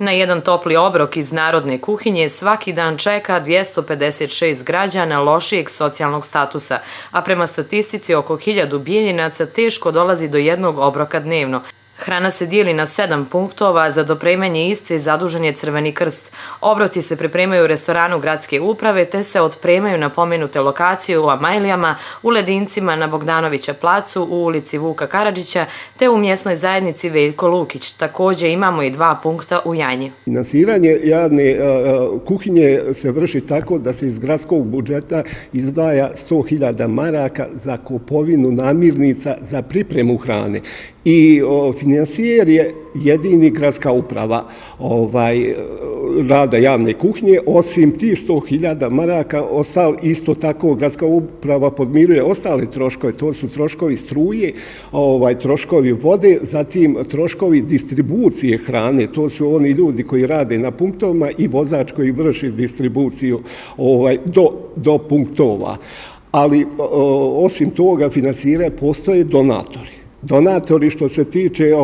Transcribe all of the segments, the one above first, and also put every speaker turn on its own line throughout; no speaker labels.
Na jedan topli obrok iz narodne kuhinje svaki dan čeka 256 građana lošijeg socijalnog statusa, a prema statistici oko 1000 Bijeljinaca teško dolazi do jednog obroka dnevno. Hrana se dijeli na 7 punktova, za dopremanje iste zadužen je Crveni krst. Obroci se pripremaju u restoranu gradske uprave te se otpremaju na pomenute lokacije u Amajlijama, u Ledincima, na Bogdanovića placu, u ulici Vuka Karadžića te u mjesnoj zajednici Veljko Lukić. Također imamo i 2 punkta u Janji.
Finansiranje javne kuhinje se vrši tako da se iz gradskog budžeta izdvaja 100.000 maraka za kupovinu namirnica za pripremu hrane. I financijer je jedini gradska uprava rada javne kuhinje, osim ti 100.000 maraka, isto tako gradska uprava podmiruje ostale troškove, to su troškovi struje, troškovi vode, zatim troškovi distribucije hrane, to su oni ljudi koji rade na punktovima i vozač koji vrši distribuciju do punktova. Ali osim toga finansiranja postoje donatori. Donatori što se tiče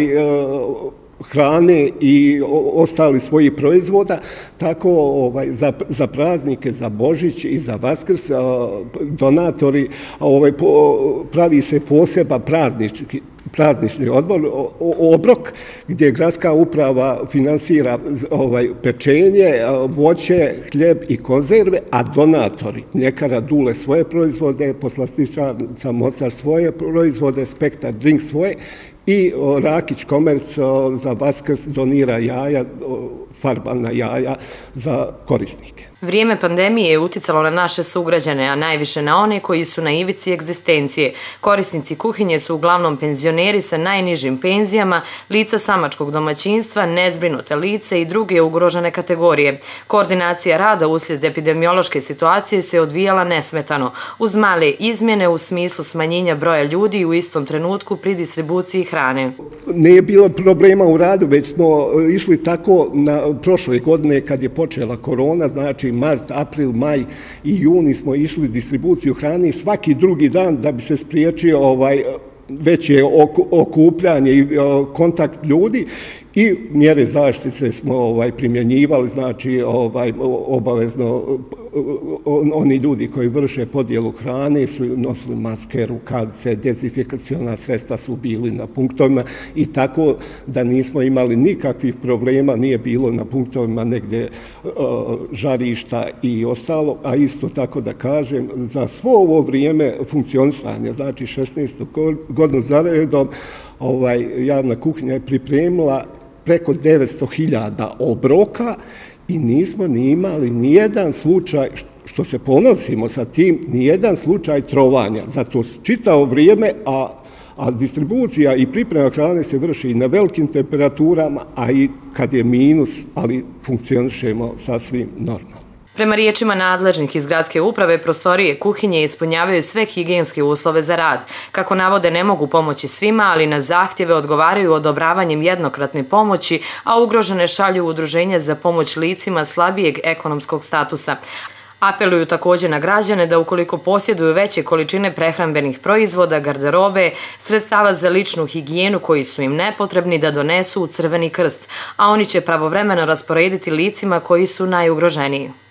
hrane i ostali svojih proizvoda, tako za praznike, za Božić i za Vaskrs, donatori, pravi se poseban praznični obrok gdje gradska uprava finansira pečenje, voće, hljeb i konzerve, a donatori, mljekara Dule svoje proizvode, poslastičarnica Mocar svoje proizvode, Spektar Drink svoje i Rakić Komerc za Vaskrs donira jaja, farbana jaja za korisnike.
Vrijeme pandemije je uticalo na naše sugrađane, a najviše na one koji su na ivici egzistencije. Korisnici kuhinje su uglavnom penzioneri sa najnižim penzijama, lica samačkog domaćinstva, nezbrinute lice i druge ugrožene kategorije. Koordinacija rada uslijed epidemiološke situacije se odvijala nesmetano, uz male izmjene u smislu smanjenja broja ljudi u istom trenutku pri distribuciji hrane.
Nije bilo problema u radu, već smo išli tako na prošle godine kad je počela korona, znači mart, april, maj i juni smo išli distribuciju hrane svaki drugi dan da bi se spriječio veće okupljanje i kontakt ljudi i mjere zaštite smo primjenjivali, znači obavezno oni ljudi koji vrše podjelu hrane su nosili maske, rukavice, dezinfekaciona sredstva su bili na punktovima i tako da nismo imali nikakvih problema, nije bilo na punktovima negdje žarišta i ostalo, a isto tako da kažem, za svo ovo vrijeme funkcionisanja, znači 16. godinu za redom, javna kuhinja je pripremila preko 900.000 obroka i nismo ni imali nijedan slučaj, što se ponosimo sa tim, nijedan slučaj trovanja. Zato čitavo vrijeme, a distribucija i priprema hrane se vrši i na velikim temperaturama, a i kad je minus, ali funkcionišemo sasvim normalno.
Prema riječima nadležnih iz gradske uprave, prostorije kuhinje ispunjavaju sve higijenske uslove za rad. Kako navode, ne mogu pomoći svima, ali na zahtjeve odgovaraju odobravanjem jednokratne pomoći, a ugrožene šalju udruženja za pomoć licima slabijeg ekonomskog statusa. Apeluju također na građane da ukoliko posjeduju veće količine prehrambenih proizvoda, garderobe, sredstava za ličnu higijenu koji su im nepotrebni da donesu u Crveni krst, a oni će pravovremeno rasporediti licima koji su najugroženiji.